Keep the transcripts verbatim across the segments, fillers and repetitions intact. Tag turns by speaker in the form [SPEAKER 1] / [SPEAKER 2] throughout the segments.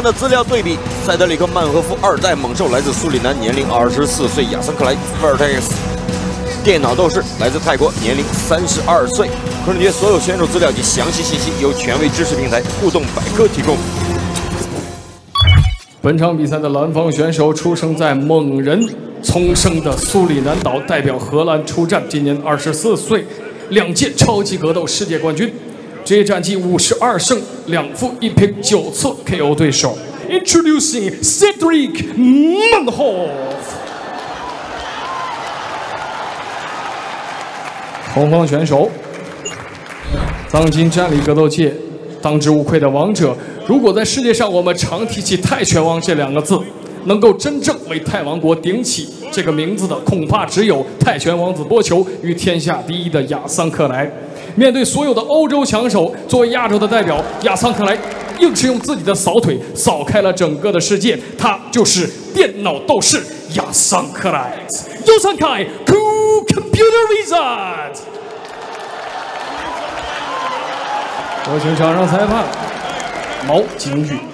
[SPEAKER 1] 的资料对比，塞德里克·曼和夫二代猛兽来自苏里南，年龄二十四岁；亚森克莱 Fairtex 电脑斗士来自泰国，年龄三十二岁。昆仑决所有选手资料及详细信息由权威知识平台互动百科提供。
[SPEAKER 2] 本场比赛的蓝方选手出生在蒙人丛生的苏里南岛，代表荷兰出战，今年二十四岁，两届超级格斗世界冠军，职业战绩五十二胜两负一平，九次 K O 对手。Introducing Cedric Manhoef。红方选手，当今站立格斗界当之无愧的王者。如果在世界上我们常提起泰拳王这两个字，能够真正为泰王国顶起这个名字的，恐怕只有泰拳王子波球与天下第一的亚桑克莱。面对所有的欧洲强手，作为亚洲的代表，亚桑克莱硬是用自己的扫腿扫开了整个的世界。他就是电脑斗士亚桑克莱 Yodsanklai Fairtex。有请场上裁判毛景宇。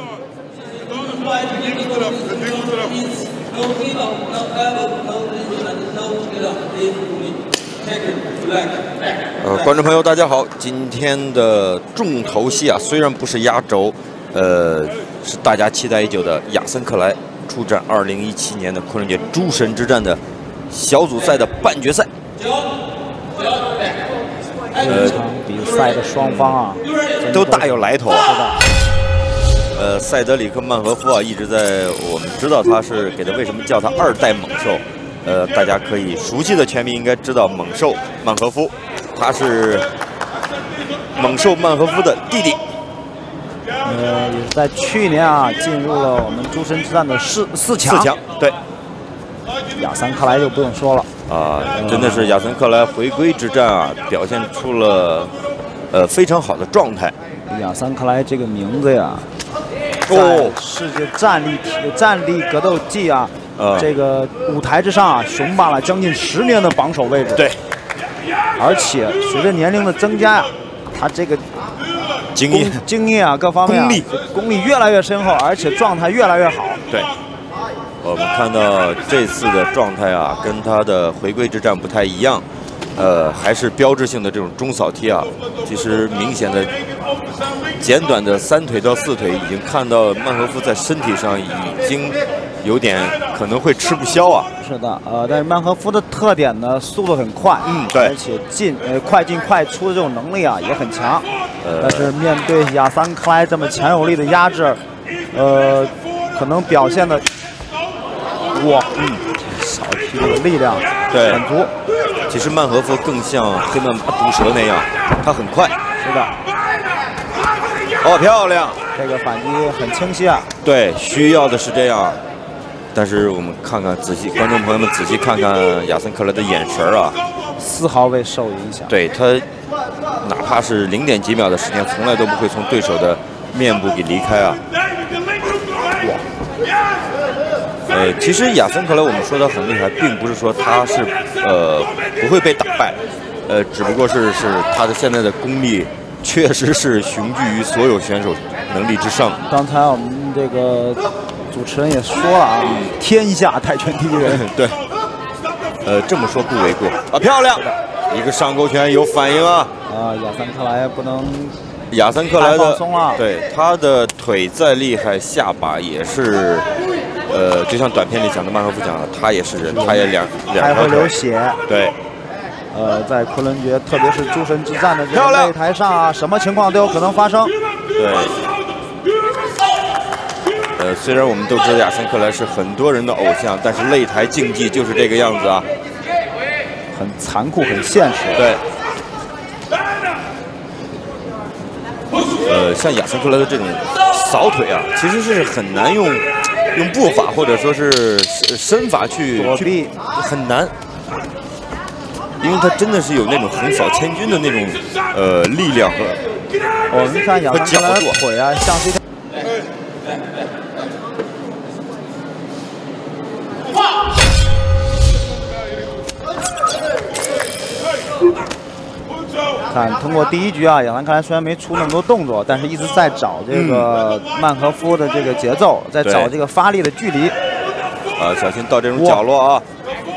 [SPEAKER 1] 呃，观众朋友，大家好！今天的重头戏啊，虽然不是压轴，呃，是大家期待已久的亚森克莱出战二零一七年的昆仑决诸神之战的小组赛的半决赛。
[SPEAKER 3] 这场比赛的双方啊，
[SPEAKER 1] 都大有来头啊。
[SPEAKER 3] 是的。
[SPEAKER 1] 呃，塞德里克·曼和夫啊，一直在我们知道他是给他为什么叫他二代猛兽。呃，大家可以熟悉的拳迷应该知道猛兽曼和夫，他是猛兽曼和夫的弟弟。
[SPEAKER 3] 呃，也是在去年啊，进入了我们诸神之战的四四强。
[SPEAKER 1] 四强，对。
[SPEAKER 3] 亚桑克莱就不用说了
[SPEAKER 1] 啊，真的是亚森克莱回归之战啊，表现出了呃非常好的状态。
[SPEAKER 3] 亚桑克莱这个名字呀，在世界站立体站立格斗技啊。呃，这个舞台之上啊，雄霸了将近十年的榜首位置。
[SPEAKER 1] 对，
[SPEAKER 3] 而且随着年龄的增加呀、啊，他这个
[SPEAKER 1] 经验、
[SPEAKER 3] 经验啊，各方面、啊、功力功力越来越深厚，而且状态越来越好。
[SPEAKER 1] 对，我们看到这次的状态啊，跟他的回归之战不太一样。呃，还是标志性的这种中扫踢啊，其实明显的简短的三腿到四腿，已经看到曼和夫在身体上已经有点可能会吃不消啊。
[SPEAKER 3] 是的，呃，但是曼和夫的特点呢，速度很快，
[SPEAKER 1] 嗯，对，
[SPEAKER 3] 而且进呃快进快出的这种能力啊也很强。呃，但是面对亚桑克莱这么强有力的压制，呃，可能表现的哇，嗯，扫踢的力量
[SPEAKER 1] 对
[SPEAKER 3] 很足。
[SPEAKER 1] 其实曼和夫更像黑曼巴毒蛇那样，他很快。
[SPEAKER 3] 是的。
[SPEAKER 1] 哦，漂亮！
[SPEAKER 3] 这个反击很清晰啊。对，
[SPEAKER 1] 需要的是这样。但是我们看看仔细，观众朋友们仔细看看亚森克莱的眼神啊，
[SPEAKER 3] 丝毫未受影响。
[SPEAKER 1] 对他，哪怕是零点几秒的时间，从来都不会从对手的面部给离开啊。哇！呃，其实亚森克莱我们说他很厉害，并不是说他是呃不会被打败，呃，只不过是是他的现在的功力确实是雄踞于所有选手能力之上。
[SPEAKER 3] 刚才我们这个主持人也说了啊，天下泰拳第一人。
[SPEAKER 1] 对，呃，这么说不为过啊，漂亮，一个上勾拳有反应啊。
[SPEAKER 3] 啊，亚森克莱不能。
[SPEAKER 1] 亚森克莱的
[SPEAKER 3] 了
[SPEAKER 1] 对他的腿再厉害，下巴也是。呃，就像短片里讲的曼和夫讲的，他也是人，他也两两
[SPEAKER 3] 还会流血。
[SPEAKER 1] 对，
[SPEAKER 3] 呃，在昆仑决，特别是诸神之战的这个擂台上啊，什么情况都有可能发生。
[SPEAKER 1] 对。呃，虽然我们都知道亚森克莱是很多人的偶像，但是擂台竞技就是这个样子啊，
[SPEAKER 3] 很残酷，很现实。
[SPEAKER 1] 对。呃，像亚森克莱的这种扫腿啊，其实是很难用。用步法或者说是身法去
[SPEAKER 3] 躲避
[SPEAKER 1] 很难，因为他真的是有那种横扫千军的那种呃力量和
[SPEAKER 3] 我们看亚森克莱的腿啊，像是一条。看看，通过第一局啊，亚桑克莱虽然没出那么多动作，但是一直在找这个曼和夫的这个节奏，在找这个发力的距离。
[SPEAKER 1] 啊，小心到这种角落啊！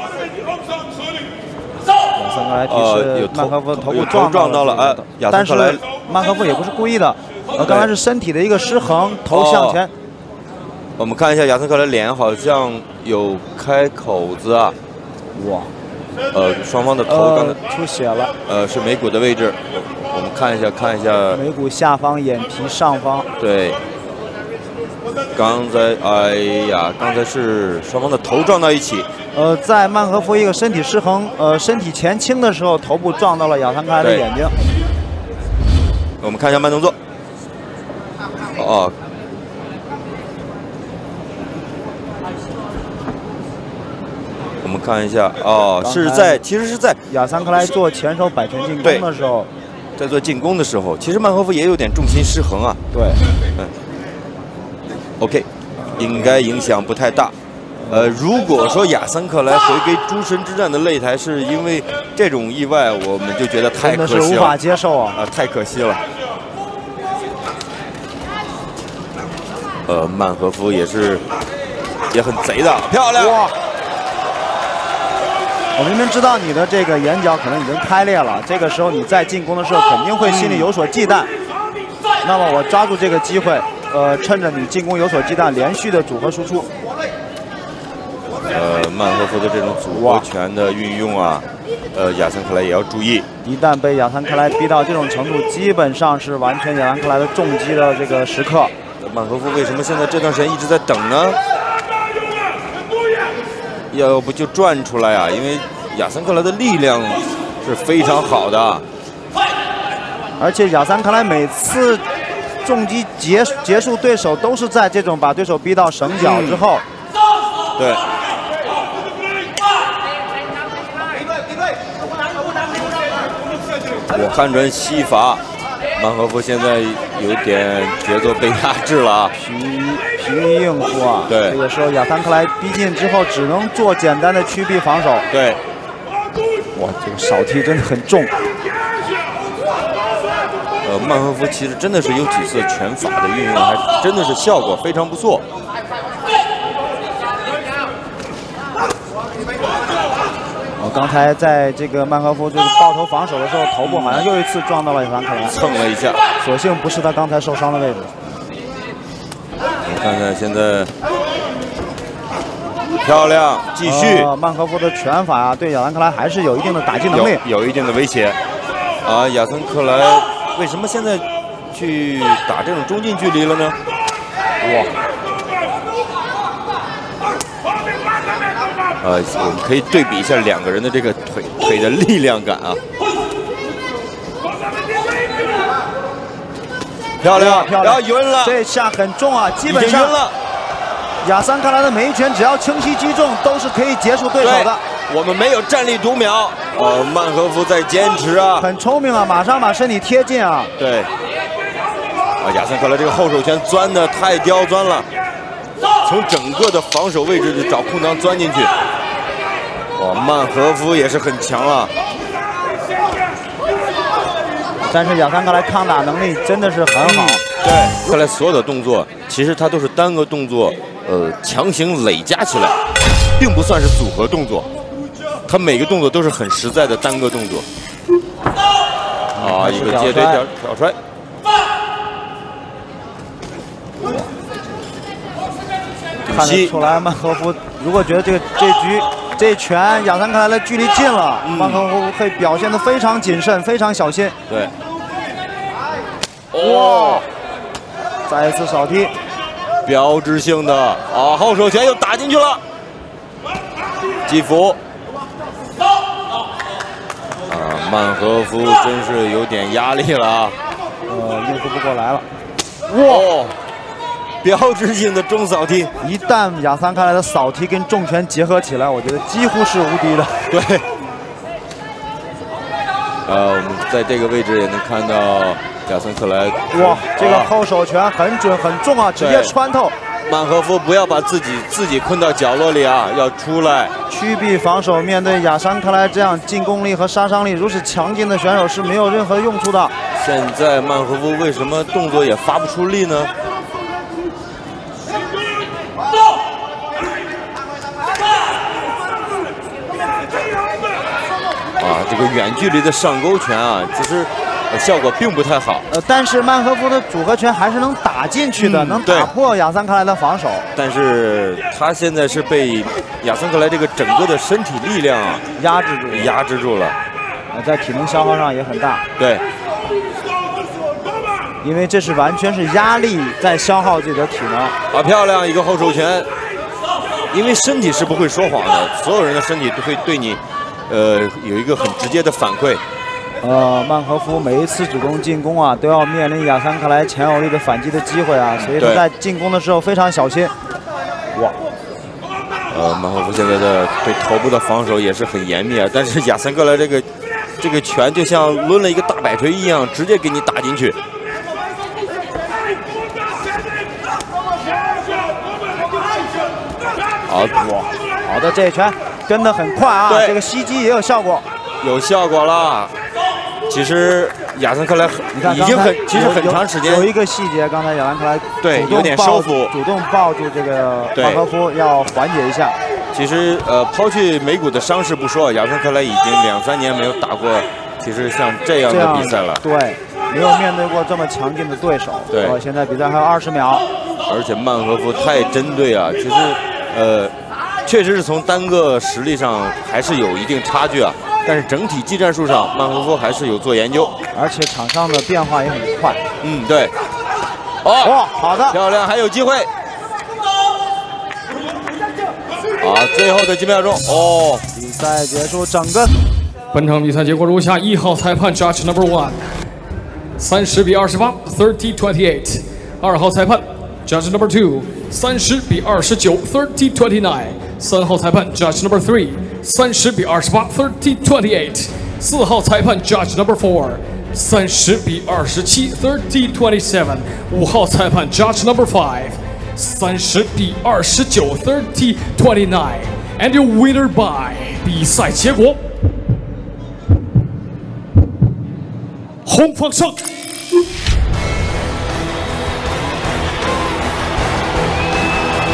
[SPEAKER 3] 亚桑克莱提示曼和夫头部撞
[SPEAKER 1] 撞到了，哎，亚桑克莱，
[SPEAKER 3] 但是曼和夫也不是故意的，呃，刚才是身体的一个失衡，头向前。
[SPEAKER 1] 我们看一下亚森克莱脸好像有开口子啊，
[SPEAKER 3] 哇，
[SPEAKER 1] 呃，双方的头刚才、
[SPEAKER 3] 呃、出血了，
[SPEAKER 1] 呃，是眉骨的位置，我们看一下，看一下
[SPEAKER 3] 眉骨下方、眼皮上方。
[SPEAKER 1] 对，刚才，哎呀，刚才是双方的头撞到一起。
[SPEAKER 3] 呃，在曼和夫一个身体失衡，呃，身体前倾的时候，头部撞到了亚桑克莱的眼睛。
[SPEAKER 1] 我们看一下慢动作。哦。我们看一下，哦，是在，其实是在
[SPEAKER 3] 亚桑克莱做前手摆拳进攻的时候，
[SPEAKER 1] 在做进攻的时候，其实曼和夫也有点重心失衡啊。
[SPEAKER 3] 对，
[SPEAKER 1] 嗯 ，OK， 应该影响不太大。呃，如果说亚桑克莱回归诸神之战的擂台是因为这种意外，我们就觉得太可惜了，
[SPEAKER 3] 真的是无法接受啊！
[SPEAKER 1] 啊、呃，太可惜了。呃，曼和夫也是也很贼的，漂亮！哇！
[SPEAKER 3] 我明明知道你的这个眼角可能已经开裂了，这个时候你在进攻的时候肯定会心里有所忌惮。那么我抓住这个机会，呃，趁着你进攻有所忌惮，连续的组合输出。
[SPEAKER 1] 呃，曼和夫的这种组合拳的运用啊，呃，亚桑克莱也要注意。
[SPEAKER 3] 一旦被亚桑克莱逼到这种程度，基本上是完全亚桑克莱的重击的这个时刻。
[SPEAKER 1] 曼和夫为什么现在这段时间一直在等呢？要不就转出来啊！因为亚桑克莱的力量是非常好的，
[SPEAKER 3] 而且亚桑克莱每次重击结结束对手都是在这种把对手逼到绳角之后。
[SPEAKER 1] 嗯、对。我看准西法，曼和夫现在有点节奏被压制了啊，
[SPEAKER 3] 疲疲于应付啊。
[SPEAKER 1] 对，
[SPEAKER 3] 这个时候亚桑克莱逼近之后，只能做简单的屈臂防守。
[SPEAKER 1] 对，
[SPEAKER 3] 哇，这个扫踢真的很重。
[SPEAKER 1] 呃，曼和夫其实真的是有几次拳法的运用，还真的是效果非常不错。
[SPEAKER 3] 我刚才在这个曼和夫这个抱头防守的时候，头部好像又一次撞到了亚桑克莱，
[SPEAKER 1] 蹭了一下，
[SPEAKER 3] 所幸不是他刚才受伤的位置。
[SPEAKER 1] 我看看现在，漂亮，继续。
[SPEAKER 3] 呃、曼和夫的拳法啊，对亚桑克莱还是有一定的打击能力，
[SPEAKER 1] 有, 有一定的威胁。啊，亚桑克莱为什么现在去打这种中近距离了呢？哇！呃，我们可以对比一下两个人的这个腿腿的力量感啊。漂亮，漂亮，晕了，
[SPEAKER 3] 这下很重啊，基本上
[SPEAKER 1] 晕了。
[SPEAKER 3] 亚桑克莱的每一拳只要清晰击中，都是可以结束对手的。
[SPEAKER 1] 我们没有站立读秒，呃，曼和夫在坚持啊，
[SPEAKER 3] 很聪明啊，马上把身体贴近啊。
[SPEAKER 1] 对，啊，亚桑克莱这个后手拳钻的太刁钻了。从整个的防守位置就找空档钻进去，哇，曼和夫也是很强啊。
[SPEAKER 3] 但是亚桑克莱抗打能力真的是很好。嗯、
[SPEAKER 1] 对，看来所有的动作其实它都是单个动作，呃，强行累加起来，并不算是组合动作。它每个动作都是很实在的单个动作。啊，一个接对挑挑摔。
[SPEAKER 3] 看得出来，曼和夫如果觉得这个这局这拳亚桑克莱的距离近了，嗯、曼和夫会表现得非常谨慎，非常小心。
[SPEAKER 1] 对。
[SPEAKER 3] 哇！再一次扫踢，
[SPEAKER 1] 标志性的啊，后手拳又打进去了，击服。啊，曼和夫真是有点压力了啊，
[SPEAKER 3] 呃，应付不过来了。
[SPEAKER 1] 哇！标志性的中扫踢，
[SPEAKER 3] 一旦亚桑克莱的扫踢跟重拳结合起来，我觉得几乎是无敌的。
[SPEAKER 1] 对。呃，我们在这个位置也能看到亚桑克莱。
[SPEAKER 3] 哇，这个后手拳很准很重啊，直接穿透
[SPEAKER 1] 曼和夫不要把自己自己困到角落里啊，要出来。
[SPEAKER 3] 屈臂防守，面对亚山克莱这样进攻力和杀伤力如此强劲的选手是没有任何用处的。
[SPEAKER 1] 现在曼和夫为什么动作也发不出力呢？啊，这个远距离的上勾拳啊，其实。 效果并不太好，
[SPEAKER 3] 呃，但是曼和夫的组合拳还是能打进去的，嗯、能打破亚森克莱的防守。
[SPEAKER 1] 但是他现在是被亚森克莱这个整个的身体力量啊
[SPEAKER 3] 压制住，
[SPEAKER 1] 压制住了。
[SPEAKER 3] 呃，在体能消耗上也很大。
[SPEAKER 1] 对，
[SPEAKER 3] 因为这是完全是压力在消耗自己的体能。
[SPEAKER 1] 啊，漂亮一个后手拳，因为身体是不会说谎的，所有人的身体都会对你，呃，有一个很直接的反馈。
[SPEAKER 3] 呃，曼和夫每一次主动进攻啊，都要面临亚森克莱强有力的反击的机会啊，所以他在进攻的时候非常小心。哇，
[SPEAKER 1] 呃，曼和夫现在的对头部的防守也是很严密啊，但是亚森克莱这个这个拳就像抡了一个大摆锤一样，直接给你打进去。好，
[SPEAKER 3] 哇，好的，这一拳跟得很快啊，这个袭击也有效果，
[SPEAKER 1] 有效果了。 其实亚森克莱已经很，其实很长时间
[SPEAKER 3] 有一个细节，刚才亚森克莱
[SPEAKER 1] 对有点收腹，
[SPEAKER 3] 主动抱住这个曼和夫，要缓解一下。
[SPEAKER 1] 其实呃，抛去眉骨的伤势不说，亚森克莱已经两三年没有打过，其实像这样的比赛了。
[SPEAKER 3] 对，没有面对过这么强劲的对手。
[SPEAKER 1] 对，
[SPEAKER 3] 现在比赛还有二十秒，
[SPEAKER 1] 而且曼和夫太针对啊，其实呃，确实是从单个实力上还是有一定差距啊。 但是整体技战术上，曼和夫还是有做研究，
[SPEAKER 3] 而且场上的变化也很快。
[SPEAKER 1] 嗯，对。哦，
[SPEAKER 3] 哦，好的，
[SPEAKER 1] 漂亮，还有机会。好，最后的几秒钟，哦，
[SPEAKER 3] 比赛结束，整个。
[SPEAKER 2] 本场比赛结果如下：一号裁判 Judge Number One， 三十比二十八 ，thirty twenty-eight； 二号裁判 Judge Number Two， 三十比二十九 ，thirty twenty-nine； 三号裁判 Judge Number Three。 三十比二十八 ，thirty twenty-eight； 四号裁判 Judge Number Four， 三十比二十七 ，thirty twenty-seven； 五号裁判 Judge Number Five， 三十比二十九 ，thirty twenty-nine。And your winner by 比赛结果，红方胜。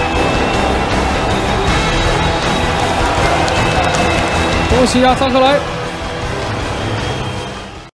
[SPEAKER 2] 恭喜亚桑克莱！